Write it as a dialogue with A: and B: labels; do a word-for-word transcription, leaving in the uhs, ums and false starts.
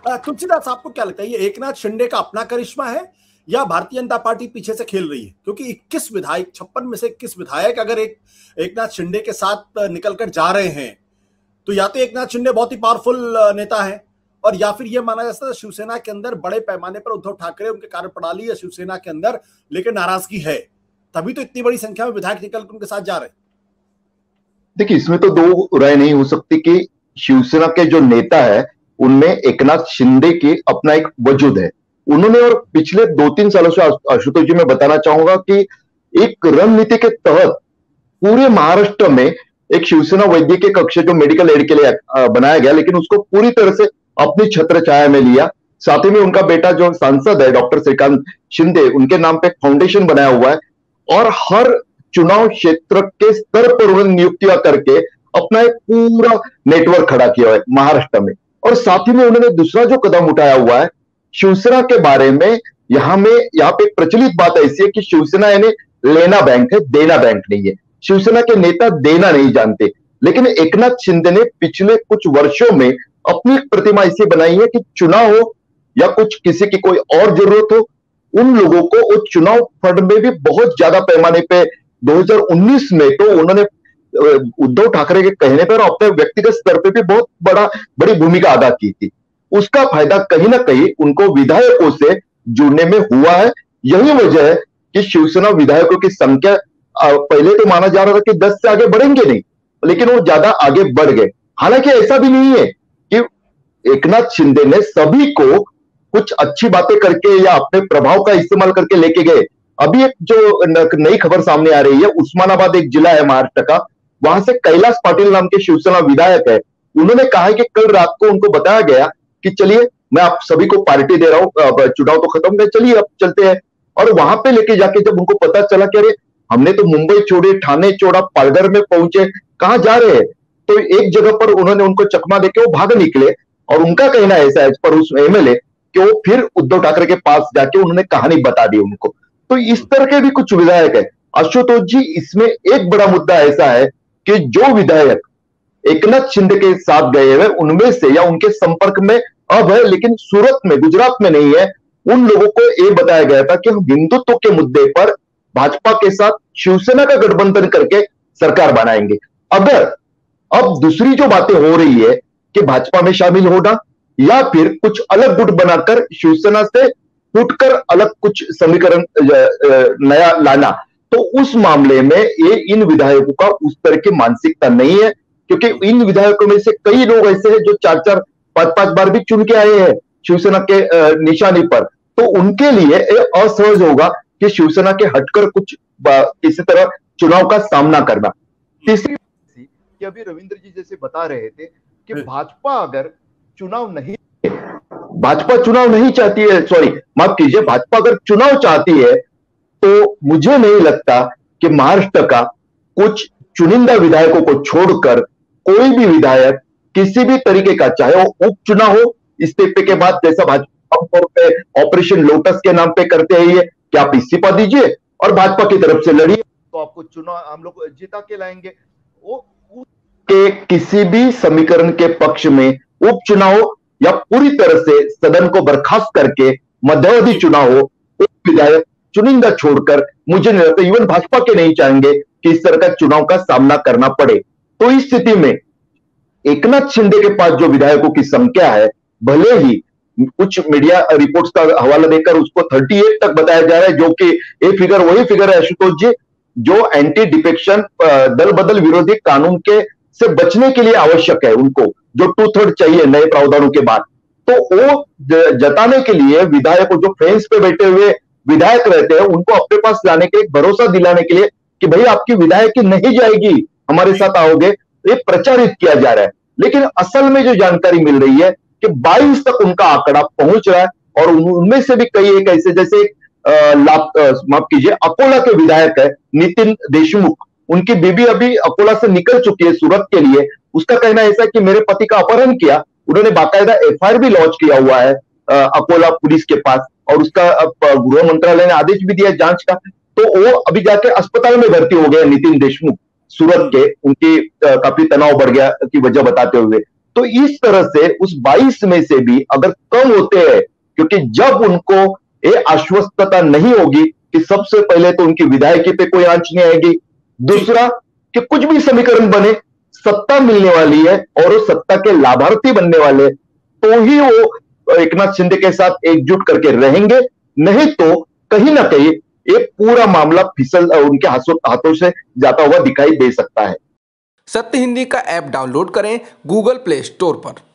A: तुलसीदास, आपको क्या लगता है, ये एकनाथ शिंदे का अपना करिश्मा है या भारतीय जनता पार्टी पीछे से खेल रही है? क्योंकि इक्कीस विधायक, छप्पन में से इक्कीस विधायक अगर एक एकनाथ शिंदे के साथ निकलकर जा रहे हैं, तो या तो एकनाथ शिंदे बहुत ही पावरफुल नेता है, और या फिर यह माना जाता है शिवसेना के अंदर बड़े पैमाने पर उद्धव ठाकरे, उनके कार्यप्रणाली या शिवसेना के अंदर लेकिन नाराजगी है, तभी तो इतनी बड़ी संख्या में विधायक निकल उनके साथ जा रहे हैं।
B: देखिए, इसमें तो दो राय नहीं हो सकती कि शिवसेना के जो नेता है उनमें एकनाथ शिंदे के अपना एक वजूद है। उन्होंने, और पिछले दो तीन सालों से आशुतोष जी मैं बताना चाहूंगा कि एक रणनीति के तहत पूरे महाराष्ट्र में एक शिवसेना वैद्यकीय कक्ष जो मेडिकल एड के लिए बनाया गया, लेकिन उसको पूरी तरह से अपनी छत्र छाया में लिया। साथ ही में उनका बेटा जो सांसद है डॉक्टर श्रीकांत शिंदे, उनके नाम पे फाउंडेशन बनाया हुआ है, और हर चुनाव क्षेत्र के स्तर पर उन्होंने नियुक्तियां करके अपना एक पूरा नेटवर्क खड़ा किया है महाराष्ट्र में। और साथ ही में उन्होंने दूसरा जो कदम उठाया हुआ है शिवसेना के बारे में, यहां में यहां पे प्रचलित बात ऐसी है कि शिवसेना यानी लेना बैंक है, देना बैंक नहीं है। शिवसेना के नेता देना नहीं जानते, लेकिन एकनाथ शिंदे ने पिछले कुछ वर्षों में अपनी प्रतिमा ऐसी बनाई है कि चुनाव हो या कुछ किसी की कोई और जरूरत हो, उन लोगों को उस चुनाव फंड में भी बहुत ज्यादा पैमाने पे दो हज़ार उन्नीस में तो उन्होंने उद्धव ठाकरे के कहने पर अपने व्यक्तिगत स्तर पे भी बहुत बड़ा बड़ी भूमिका अदा की थी। उसका फायदा कहीं ना कहीं उनको विधायकों से जुड़ने में हुआ है। यही वजह है कि शिवसेना विधायकों की संख्या पहले तो माना जा रहा था कि दस से आगे बढ़ेंगे नहीं, लेकिन वो ज्यादा आगे बढ़ गए। हालांकि ऐसा भी नहीं है कि एकनाथ शिंदे ने सभी को कुछ अच्छी बातें करके या अपने प्रभाव का इस्तेमाल करके लेके गए। अभी एक जो नई खबर सामने आ रही है, उस्मानाबाद एक जिला है महाराष्ट्र का, वहां से कैलाश पाटिल नाम के शिवसेना विधायक है, उन्होंने कहा है कि कल रात को उनको बताया गया कि चलिए मैं आप सभी को पार्टी दे रहा हूं, चुनाव तो खत्म गए, चलिए अब चलते हैं। और वहां पे लेके जाके जब उनको पता चला कि अरे हमने तो मुंबई छोड़े, ठाणे छोड़ा, पालघर में पहुंचे, कहां जा रहे हैं, तो एक जगह पर उन्होंने उनको चकमा देके वो भाग निकले। और उनका कहना ऐसा है पर उस एमएलए कि वो फिर उद्धव ठाकरे के पास जाके उन्होंने कहानी बता दी उनको। तो इस तरह के भी कुछ विधायक है। आशुतोष जी, इसमें एक बड़ा मुद्दा ऐसा है कि जो विधायक एकनाथ शिंदे के साथ गए हुए उनमें से या उनके संपर्क में अब है लेकिन सूरत में, गुजरात में नहीं है, उन लोगों को यह बताया गया था कि हम हिंदुत्व के मुद्दे पर भाजपा के साथ शिवसेना का गठबंधन करके सरकार बनाएंगे। अगर अब दूसरी जो बातें हो रही है कि भाजपा में शामिल होना या फिर कुछ अलग गुट बनाकर शिवसेना से फूटकर अलग कुछ समीकरण नया लाना, तो उस मामले में ये इन विधायकों का उस तरह की मानसिकता नहीं है, क्योंकि इन विधायकों में से कई लोग ऐसे हैं जो चार चार पांच पांच बार भी चुन के आए हैं शिवसेना के निशानी पर। तो उनके लिए असहज होगा कि शिवसेना के हटकर कुछ किसी तरह चुनाव का सामना करना। तीसरी कि अभी रविंद्र जी जैसे बता रहे थे कि भाजपा अगर चुनाव नहीं भाजपा चुनाव नहीं चाहती है, सॉरी माफ कीजिए, भाजपा अगर चुनाव चाहती है तो मुझे नहीं लगता कि महाराष्ट्र का कुछ चुनिंदा विधायकों को छोड़कर कोई भी विधायक किसी भी तरीके का, चाहे वो उपचुनाव हो इस्तीफे के बाद, जैसा भाजपा ऑपरेशन लोटस के नाम पे करते हैं ये कि आप इस्तीफा दीजिए और भाजपा की तरफ से लड़िए तो आपको चुनाव हम लोग जिता के लाएंगे, वो के किसी भी समीकरण के पक्ष में उपचुनाव या पूरी तरह से सदन को बर्खास्त करके मध्यावधि चुनाव हो, एक विधायक चुनिंदा छोड़कर मुझे नहीं लगता, इवन भाजपा के नहीं चाहेंगे कि इस तरह का चुनाव का सामना करना पड़े। तो इस स्थिति में एकनाथ शिंदे के पास जो विधायकों की संख्या है, भले ही कुछ मीडिया रिपोर्ट्स का हवाला देकर उसको अड़तीस तक बताया जा रहा है, जो कि ये फिगर वही फिगर है आशुतोष जी जो एंटी डिफेक्शन दल बदल विरोधी कानून के से बचने के लिए आवश्यक है, उनको जो टू थर्ड चाहिए नए प्रावधानों के बाद। तो वो जताने के लिए विधायकों जो फेंस पे बैठे हुए विधायक रहते हैं उनको अपने पास लाने के लिए, भरोसा दिलाने के लिए कि भाई आपकी विधायक नहीं जाएगी, हमारे साथ आओगे, ये प्रचारित किया जा रहा है। लेकिन असल में जो जानकारी मिल रही है कि बाईस तक उनका आंकड़ा पहुंच रहा है, और उनमें से भी कई एक ऐसे, जैसे माफ कीजिए अकोला के विधायक है नितिन देशमुख, उनकी बीबी अभी अकोला से निकल चुकी है सूरत के लिए। उसका कहना ऐसा है कि मेरे पति का अपहरण किया, उन्होंने बाकायदा एफआईआर भी लॉन्च किया हुआ है अकोला पुलिस के पास, और उसका गृह मंत्रालय ने आदेश भी दिया जांच का। तो वो अभी जाके अस्पताल में भर्ती हो गए नितिन देशमुख सूरत के, उनकी काफी तनाव बढ़ गया की वजह बताते हुए। तो इस तरह से उस बाईस में से भी अगर कम होते हैं, क्योंकि जब उनको ये आश्वस्तता नहीं होगी कि सबसे पहले तो उनकी विधायकी पे कोई आंच नहीं आएगी, दूसरा कि कुछ भी समीकरण बने, सत्ता मिलने वाली है और वो सत्ता के लाभार्थी बनने वाले, तो ही वो एकनाथ शिंदे के साथ एकजुट करके रहेंगे, नहीं तो कहीं ना कहीं एक पूरा मामला फिसल उनके हाथों हाथों से जाता हुआ दिखाई दे सकता है।
C: सत्य हिंदी का ऐप डाउनलोड करें गूगल प्ले स्टोर पर।